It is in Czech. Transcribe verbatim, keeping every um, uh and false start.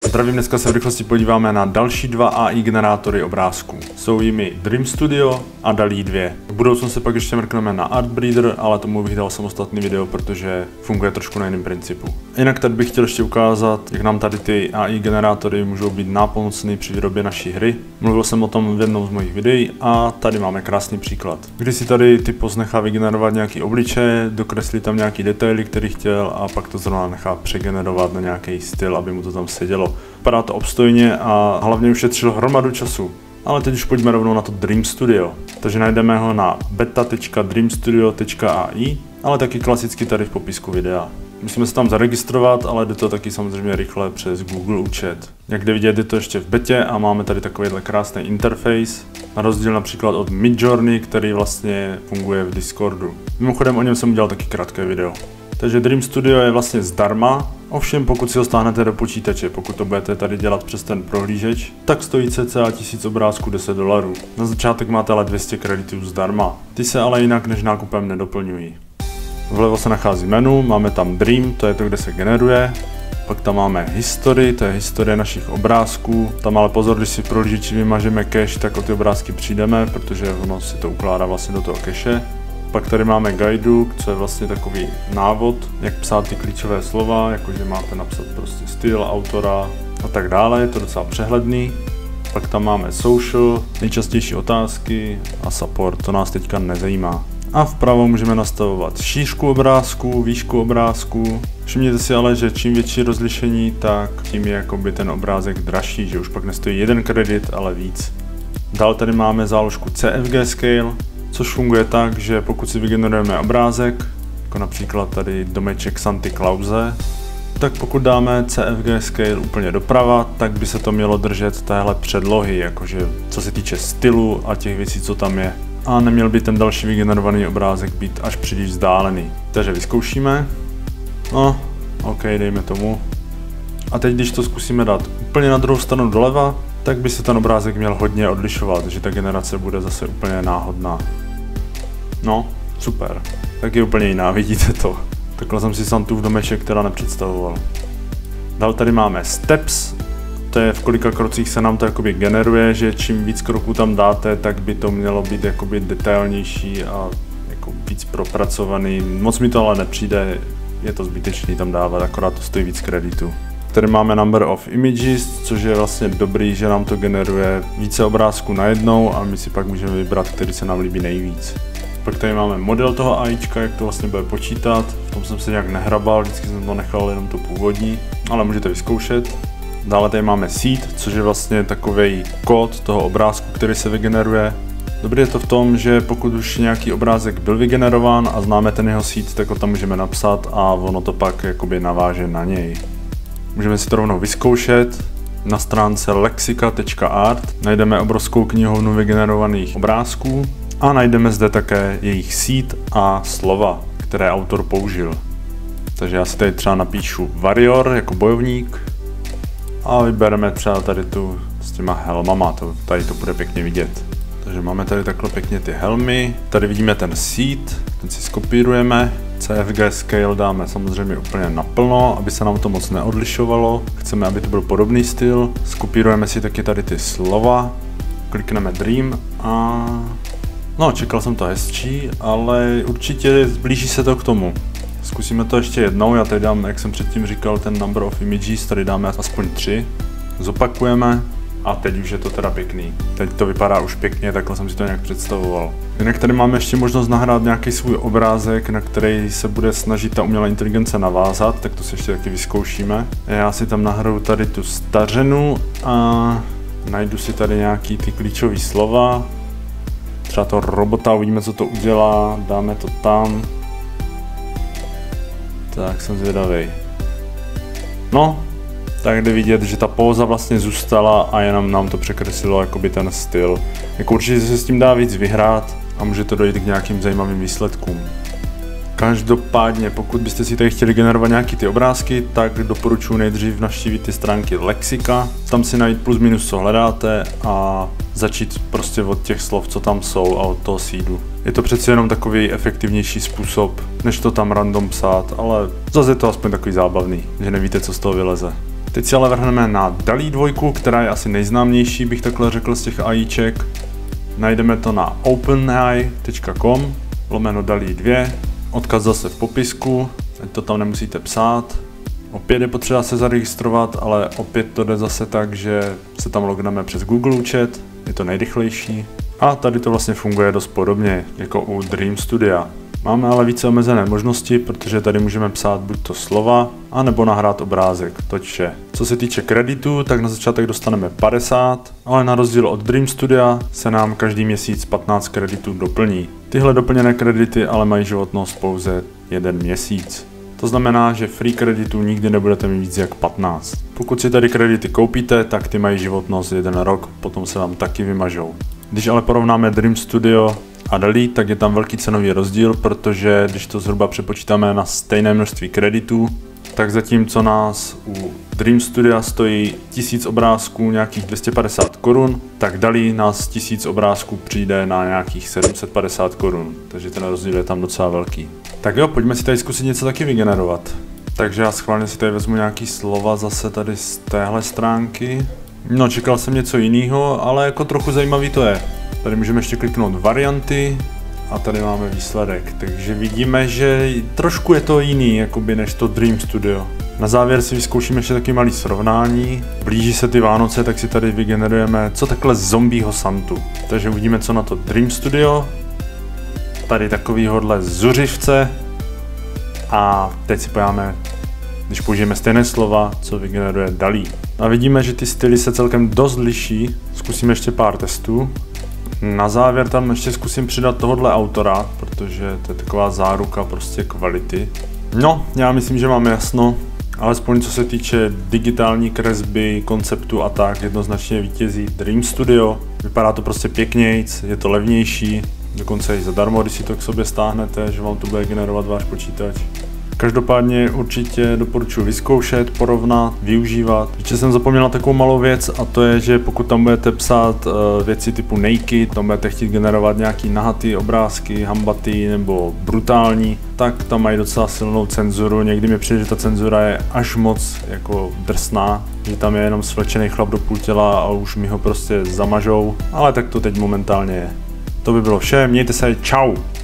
Zdravím, dneska se v rychlosti podíváme na další dva A I generátory obrázků. Jsou jimi Dream Studio a DALL-E dva. V budoucnu se pak ještě mrkneme na Artbreeder, ale tomu bych dal samostatný video, protože funguje trošku na jiném principu. Jinak tady bych chtěl ještě ukázat, jak nám tady ty A I generátory můžou být nápomocný při výrobě naší hry. Mluvil jsem o tom v jednom z mojich videí a tady máme krásný příklad. Když si tady typos nechá vygenerovat nějaký obličeje, dokreslí tam nějaký detaily, který chtěl a pak to zrovna nechá přegenerovat na nějaký styl, aby mu to tam sedělo. Vypadá to obstojně a hlavně ušetřilo hromadu času. Ale teď už pojďme rovnou na to Dream Studio. Takže najdeme ho na beta tečka dreamstudio tečka a i, ale taky klasicky tady v popisku videa. Musíme se tam zaregistrovat, ale jde to taky samozřejmě rychle přes Google účet. Jak jde vidět, je to ještě v betě a máme tady takovýhle krásný interface. Na rozdíl například od Midjourney, který vlastně funguje v Discordu. Mimochodem o něm jsem udělal taky krátké video. Takže Dream Studio je vlastně zdarma, ovšem pokud si ho stáhnete do počítače, pokud to budete tady dělat přes ten prohlížeč, tak stojí cca tisíc obrázků deset dolarů. Na začátek máte ale dvě stě kreditů zdarma, ty se ale jinak než nákupem nedoplňují. Vlevo se nachází menu, máme tam Dream, to je to, kde se generuje. Pak tam máme History, to je historie našich obrázků. Tam ale pozor, když si v prohlížeči vymažeme cache, tak o ty obrázky přijdeme, protože ono si to ukládá vlastně do toho cache. Pak tady máme guidebook, co je vlastně takový návod, jak psát ty klíčové slova, jakože máte napsat prostě styl, autora a tak dále, je to docela přehledný. Pak tam máme social, nejčastější otázky a support, to nás teďka nezajímá. A vpravo můžeme nastavovat šířku obrázku, výšku obrázku. Všimněte si ale, že čím větší rozlišení, tak tím je jakoby ten obrázek dražší, že už pak nestojí jeden kredit, ale víc. Dál tady máme záložku C F G Scale, což funguje tak, že pokud si vygenerujeme obrázek, jako například tady domeček Santy Clause, tak pokud dáme C F G Scale úplně doprava, tak by se to mělo držet téhle předlohy, jakože co se týče stylu a těch věcí, co tam je. A neměl by ten další vygenerovaný obrázek být až příliš vzdálený. Takže vyzkoušíme. No, ok, dejme tomu. A teď, když to zkusíme dát úplně na druhou stranu doleva, tak by se ten obrázek měl hodně odlišovat, že ta generace bude zase úplně náhodná. No, super. Tak je úplně jiná, vidíte to. Takhle jsem si Santův domeček teda nepředstavoval. Dál tady máme Steps. To je v kolika krocích se nám to jakoby generuje, že čím víc kroků tam dáte, tak by to mělo být jakoby detailnější a jako víc propracovaný. Moc mi to ale nepřijde, je to zbytečný tam dávat, akorát to stojí víc kreditů. Tady máme Number of Images, což je vlastně dobrý, že nám to generuje více obrázků najednou a my si pak můžeme vybrat, který se nám líbí nejvíc. Pak tady máme model toho AIčka, jak to vlastně bude počítat, v tom jsem se nějak nehrabal, vždycky jsem to nechal jenom to původní, ale můžete vyzkoušet. Dále tady máme seed, což je vlastně takový kód toho obrázku, který se vygeneruje. Dobrý je to v tom, že pokud už nějaký obrázek byl vygenerován a známe ten jeho seed, tak ho tam můžeme napsat a ono to pak jakoby naváže na něj. Můžeme si to rovnou vyzkoušet. Na stránce lexika tečka art najdeme obrovskou knihovnu vygenerovaných obrázků a najdeme zde také jejich seed a slova, které autor použil. Takže já si tady třeba napíšu warrior jako bojovník a vybereme třeba tady tu s těma helmama, to, tady to bude pěkně vidět. Takže máme tady takhle pěkně ty helmy, tady vidíme ten seed, ten si skopírujeme. C F G Scale dáme samozřejmě úplně naplno, aby se nám to moc neodlišovalo. Chceme, aby to byl podobný styl. Skopírujeme si taky tady ty slova, klikneme Dream a... No, čekal jsem to hezčí, ale určitě zblíží se to k tomu. Zkusíme to ještě jednou, já tady dám, jak jsem předtím říkal, ten Number of Images, tady dáme aspoň tři. Zopakujeme. A teď už je to teda pěkný. Teď to vypadá už pěkně, takhle jsem si to nějak představoval. Jinak tady máme ještě možnost nahrát nějaký svůj obrázek, na který se bude snažit ta umělá inteligence navázat, tak to si ještě taky vyzkoušíme. Já si tam nahraju tady tu stařenu a najdu si tady nějaký ty klíčové slova. Třeba to robota, uvidíme, co to udělá, dáme to tam. Tak jsem zvědavý. No. Tak jde vidět, že ta póza vlastně zůstala a jenom nám to překreslilo jakoby ten styl. Jako určitě se s tím dá víc vyhrát a může to dojít k nějakým zajímavým výsledkům. Každopádně, pokud byste si tady chtěli generovat nějaký ty obrázky, tak doporučuji nejdřív navštívit ty stránky Lexika, tam si najít plus minus, co hledáte a začít prostě od těch slov, co tam jsou a od toho seedu. Je to přeci jenom takový efektivnější způsob, než to tam random psát, ale zase je to aspoň takový zábavný, že nevíte, co z toho vyleze. Teď si ale vrhneme na DALL-E dva, která je asi nejznámější, bych takhle řekl, z těch AIček. Najdeme to na openai tečka com lomeno DALL-E dva, odkaz zase v popisku, ať to tam nemusíte psát. Opět je potřeba se zaregistrovat, ale opět to jde zase tak, že se tam logneme přes Google účet, je to nejrychlejší. A tady to vlastně funguje dost podobně, jako u Dream Studia. Máme ale více omezené možnosti, protože tady můžeme psát buď to slova, anebo nahrát obrázek, to je vše. Co se týče kreditů, tak na začátek dostaneme padesát, ale na rozdíl od Dream Studia se nám každý měsíc patnáct kreditů doplní. Tyhle doplněné kredity ale mají životnost pouze jeden měsíc. To znamená, že free kreditů nikdy nebudete mít víc jak patnáct. Pokud si tady kredity koupíte, tak ty mají životnost jeden rok, potom se vám taky vymažou. Když ale porovnáme Dream Studio a DALL-E, tak je tam velký cenový rozdíl, protože když to zhruba přepočítáme na stejné množství kreditů, tak zatímco nás u Dream Studia stojí tisíc obrázků nějakých dvě stě padesát korun, tak DALL-E nás tisíc obrázků přijde na nějakých sedm set padesát korun, takže ten rozdíl je tam docela velký. Tak jo, pojďme si tady zkusit něco taky vygenerovat. Takže já schválně si tady vezmu nějaký slova zase tady z téhle stránky. No, čekal jsem něco jiného, ale jako trochu zajímavý to je. Tady můžeme ještě kliknout varianty a tady máme výsledek. Takže vidíme, že trošku je to jiný jakoby, než to Dream Studio. Na závěr si vyzkoušíme ještě taky malý srovnání. Blíží se ty Vánoce, tak si tady vygenerujeme co takhle zombího Santu. Takže uvidíme, co na to Dream Studio. Tady takovýhodle zuřivce. A teď si pojáme, když použijeme stejné slova, co vygeneruje DALL-E. A vidíme, že ty styly se celkem dost liší. Zkusíme ještě pár testů. Na závěr tam ještě zkusím přidat tohohle autora, protože to je taková záruka prostě kvality. No, já myslím, že máme jasno. Alespoň co se týče digitální kresby, konceptu a tak, jednoznačně vítězí Dream Studio. Vypadá to prostě pěknějc, je to levnější, dokonce i zadarmo, když si to k sobě stáhnete, že vám to bude generovat váš počítač. Každopádně určitě doporučuji vyzkoušet, porovnat, využívat. Ještě jsem zapomněl na takovou malou věc a to je, že pokud tam budete psát uh, věci typu naked, tam budete chtít generovat nějaký nahatý obrázky, hambatý nebo brutální, tak tam mají docela silnou cenzuru. Někdy mi přijde, že ta cenzura je až moc jako drsná, že tam je jenom svlečený chlap do půl těla a už mi ho prostě zamažou, ale tak to teď momentálně je. To by bylo vše, mějte se, čau!